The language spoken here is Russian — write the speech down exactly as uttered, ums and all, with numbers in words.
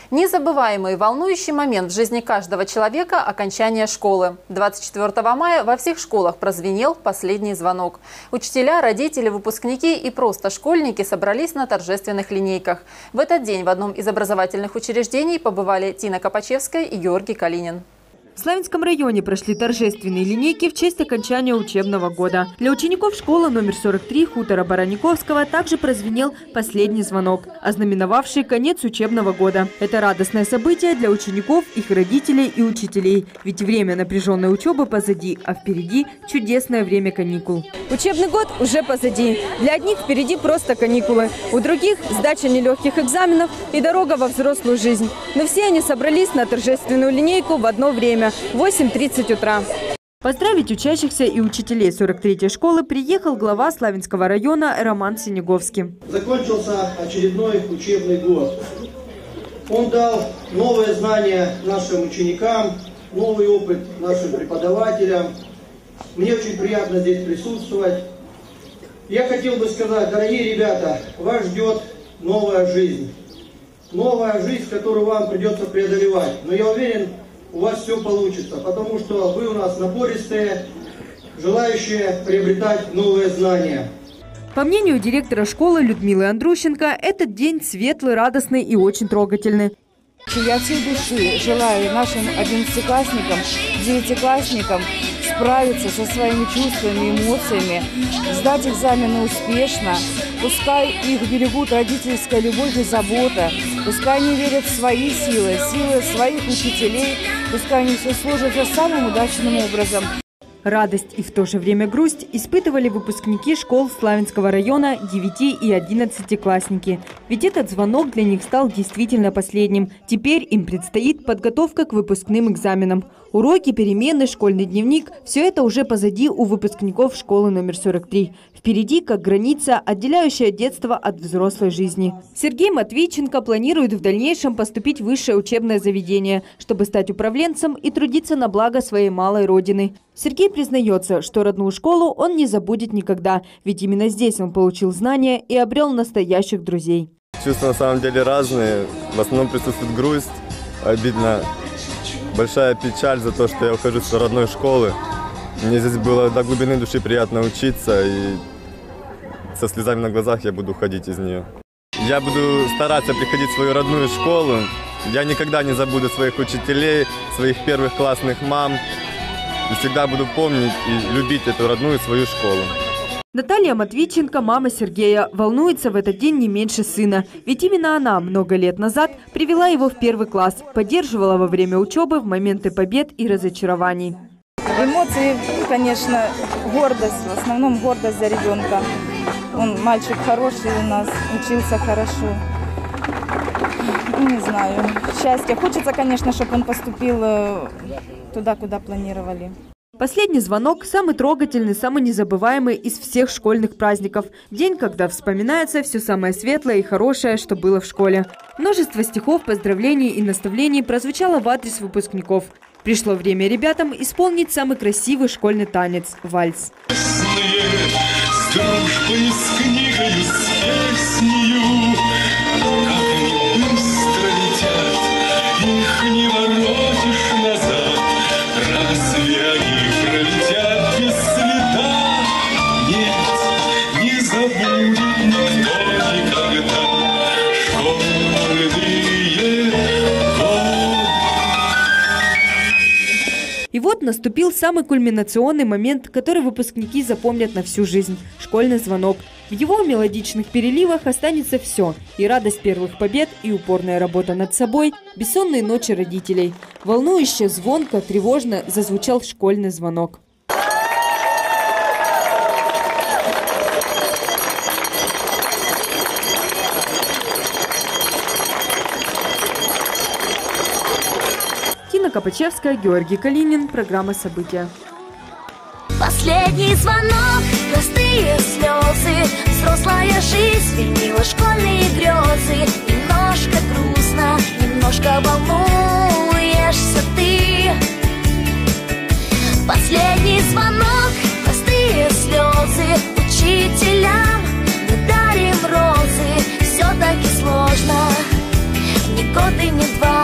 Незабываемый и волнующий момент в жизни каждого человека – окончание школы. двадцать четвёртого мая во всех школах прозвенел последний звонок. Учителя, родители, выпускники и просто школьники собрались на торжественных линейках. В этот день в одном из образовательных учреждений побывали Тина Копачевская и Георгий Калинин. В Славянском районе прошли торжественные линейки в честь окончания учебного года. Для учеников школы номер сорок три хутора Бараниковского также прозвенел последний звонок, ознаменовавший конец учебного года. Это радостное событие для учеников, их родителей и учителей. Ведь время напряженной учебы позади, а впереди чудесное время каникул. Учебный год уже позади. Для одних впереди просто каникулы, у других сдача нелегких экзаменов и дорога во взрослую жизнь. Но все они собрались на торжественную линейку в одно время. восемь тридцать утра. Поздравить учащихся и учителей сорок третьей школы приехал глава Славянского района Роман Синеговский. Закончился очередной учебный год. Он дал новые знания нашим ученикам, новый опыт нашим преподавателям. Мне очень приятно здесь присутствовать. Я хотел бы сказать, дорогие ребята, вас ждет новая жизнь. Новая жизнь, которую вам придется преодолевать. Но я уверен, у вас все получится, потому что вы у нас напористые, желающие приобретать новые знания. По мнению директора школы Людмилы Андрущенко, этот день светлый, радостный и очень трогательный. Я от всей души желаю нашим одиннадцатиклассникам, девятиклассникам справиться со своими чувствами, эмоциями, сдать экзамены успешно. Пускай их берегут родительская любовь и забота. Пускай они верят в свои силы, силы своих учителей. Пускай они все сложатся самым удачным образом. Радость и в то же время грусть испытывали выпускники школ Славянского района, девяти- и одиннадцатиклассники. Ведь этот звонок для них стал действительно последним. Теперь им предстоит подготовка к выпускным экзаменам. Уроки, перемены, школьный дневник – все это уже позади у выпускников школы номер сорок три. Впереди как граница, отделяющая детство от взрослой жизни. Сергей Матвейченко планирует в дальнейшем поступить в высшее учебное заведение, чтобы стать управленцем и трудиться на благо своей малой родины. Сергей признается, что родную школу он не забудет никогда, ведь именно здесь он получил знания и обрел настоящих друзей. Чувства на самом деле разные. В основном присутствует грусть, обидно, большая печаль за то, что я ухожу с родной школы. Мне здесь было до глубины души приятно учиться, и со слезами на глазах я буду уходить из нее. Я буду стараться приходить в свою родную школу. Я никогда не забуду своих учителей, своих первых классных мам. И всегда буду помнить и любить эту родную свою школу. Наталья Матвейченко, мама Сергея, волнуется в этот день не меньше сына. Ведь именно она много лет назад привела его в первый класс, поддерживала во время учебы в моменты побед и разочарований. Эмоции, конечно, гордость, в основном гордость за ребенка. Он мальчик хороший у нас, учился хорошо. Не знаю, счастье. Хочется, конечно, чтобы он поступил туда, куда планировали. Последний звонок – самый трогательный, самый незабываемый из всех школьных праздников. День, когда вспоминается все самое светлое и хорошее, что было в школе. Множество стихов, поздравлений и наставлений прозвучало в адрес выпускников. Пришло время ребятам исполнить самый красивый школьный танец – вальс. С дружбой, с книгой, с песнею, как они быстро летят, их не воротишь назад. Разве они пролетят без следа? Нет, не забудет никто никогда школьные годы. И вот наступил самый кульминационный момент, который выпускники запомнят на всю жизнь – школьный звонок. В его мелодичных переливах останется все – и радость первых побед, и упорная работа над собой, бессонные ночи родителей. Волнующе, звонко, тревожно зазвучал школьный звонок. Тина Копачевская, Георгий Калинин. Программа «События». Последний звонок, простые слезы, взрослая жизнь сменила школьные грезы. Немножко грустно, немножко волнуешься ты. Последний звонок, простые слезы, учителям мы дарим розы. Все-таки сложно, не год и не два.